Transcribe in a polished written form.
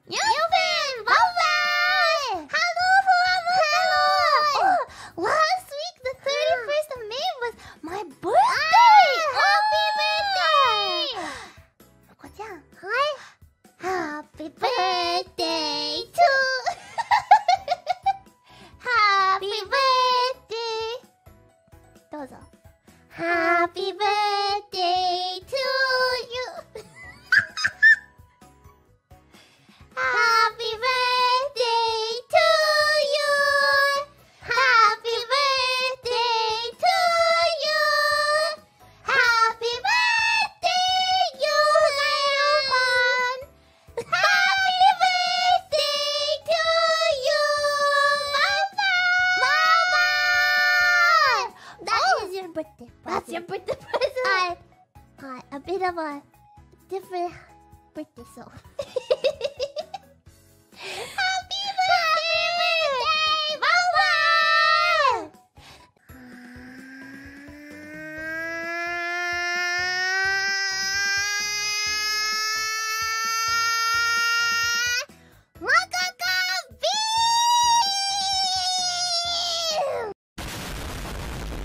Bye bye! Hello, Fuwamoco! Oh, last week, the 31st of May, was my birthday! Happy birthday! Moko-chan, hi! Happy birthday to... Happy birthday! どうぞ。Happy birthday to you! Happy birthday to you! Happy birthday to you! Happy birthday, Yohana-san! Happy birthday to you! Bye-bye! That is your birthday present. That's your birthday present. A bit of a different birthday song.